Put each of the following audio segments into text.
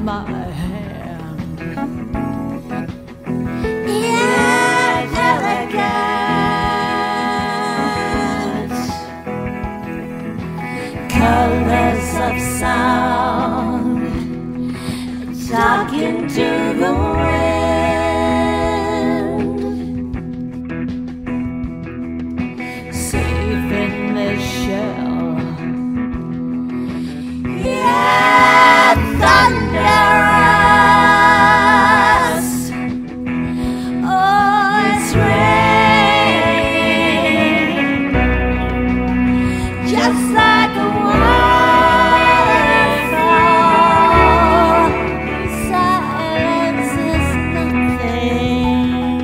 my hand. Yeah, elegant colors of sound, talking to the wind, Safe in the shell. yeah, thunderous. Oh, it's raining, just like a waterfall. Silence is nothing.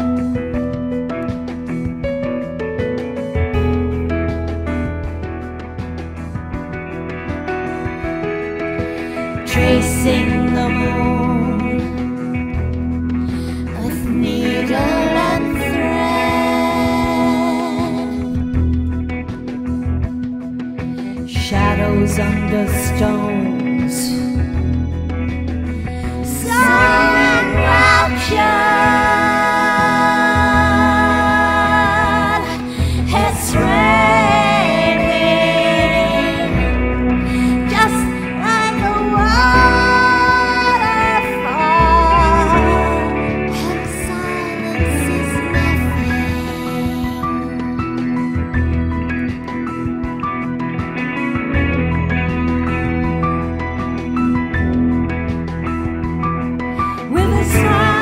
Tracing the moon with needle and thread, Shadows under stones. sun enraptured. It's raining, just like a waterfall, and silence is nothing. With a smile.